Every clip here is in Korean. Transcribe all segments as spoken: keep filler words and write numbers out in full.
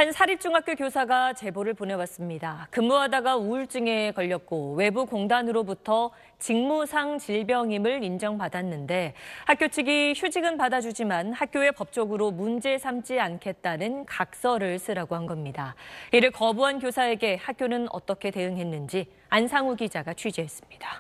한 사립중학교 교사가 제보를 보내왔습니다. 근무하다가 우울증에 걸렸고 외부 공단으로부터 직무상 질병임을 인정받았는데 학교 측이 휴직은 받아주지만 학교에 법적으로 문제 삼지 않겠다는 각서를 쓰라고 한 겁니다. 이를 거부한 교사에게 학교는 어떻게 대응했는지 안상우 기자가 취재했습니다.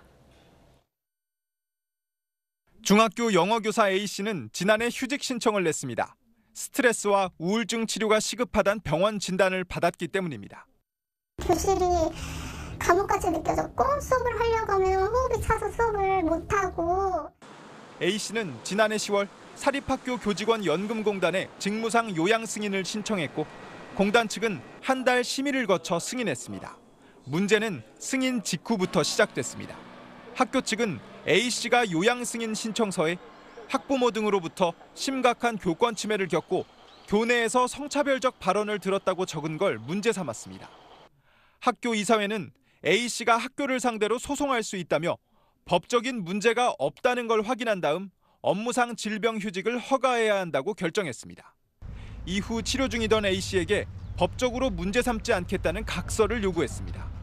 중학교 영어교사 A씨는 지난해 휴직 신청을 냈습니다. 스트레스와 우울증 치료가 시급하다는 병원 진단을 받았기 때문입니다. 교실이 감옥같이 느껴졌고 수업을 하려고 하면 호흡이 차서 수업을 못하고. A씨는 지난해 시월 사립학교 교직원 연금공단에 직무상 요양 승인을 신청했고 공단 측은 한 달 심의를 거쳐 승인했습니다. 문제는 승인 직후부터 시작됐습니다. 학교 측은 A씨가 요양 승인 신청서에 학부모 등으로부터 심각한 교권 침해를 겪고 교내에서 성차별적 발언을 들었다고 적은 걸 문제 삼았습니다. 학교 이사회는 A씨가 학교를 상대로 소송할 수 있다며 법적인 문제가 없다는 걸 확인한 다음 업무상 질병 휴직을 허가해야 한다고 결정했습니다. 이후 치료 중이던 A씨에게 법적으로 문제 삼지 않겠다는 각서를 요구했습니다.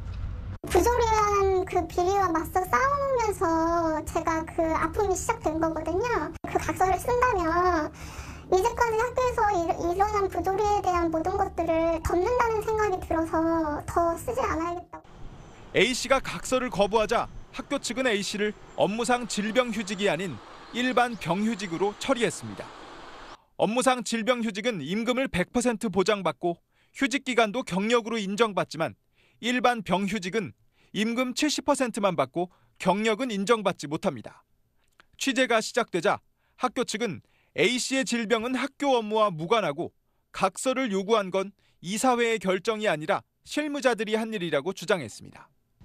부조리한 그 비리와 맞서 싸우면서 제가 그 아픔이 시작된 거거든요. 그 각서를 쓴다면 이제까지 학교에서 일어난 부조리에 대한 모든 것들을 덮는다는 생각이 들어서 더 쓰지 않아야겠다고. A씨가 각서를 거부하자 학교 측은 A씨를 업무상 질병휴직이 아닌 일반 병휴직으로 처리했습니다. 업무상 질병휴직은 임금을 백 퍼센트 보장받고 휴직 기간도 경력으로 인정받지만 일반 병휴직은 임금 칠십 퍼센트만 받고 경력은 인정받지 못합니다. 취재가 시작되자 학교 측은 A씨의 질병은 학교 업무와 무관하고 각서를 요구한 건 이사회의 결정이 아니라 실무자들이 한 일이라고 주장했습니다.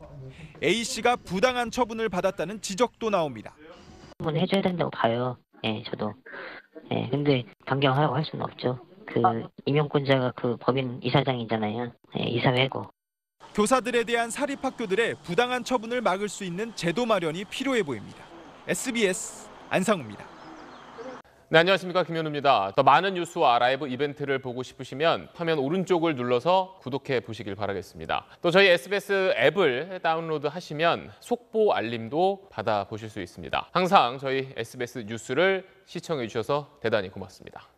A씨가 부당한 처분을 받았다는 지적도 나옵니다. 처분을 해줘야 된다고 봐요. 예, 저도. 예, 근데 변경하라고 할 수는 없죠. 그 임용권자가 그 법인 이사장이잖아요. 예, 이사회고. 교사들에 대한 사립학교들의 부당한 처분을 막을 수 있는 제도 마련이 필요해 보입니다. 에스비에스 안상우입니다. 네, 안녕하십니까, 김현우입니다. 더 많은 뉴스와 라이브 이벤트를 보고 싶으시면 화면 오른쪽을 눌러서 구독해 보시길 바라겠습니다. 또 저희 에스비에스 앱을 다운로드하시면 속보 알림도 받아보실 수 있습니다. 항상 저희 에스비에스 뉴스를 시청해 주셔서 대단히 고맙습니다.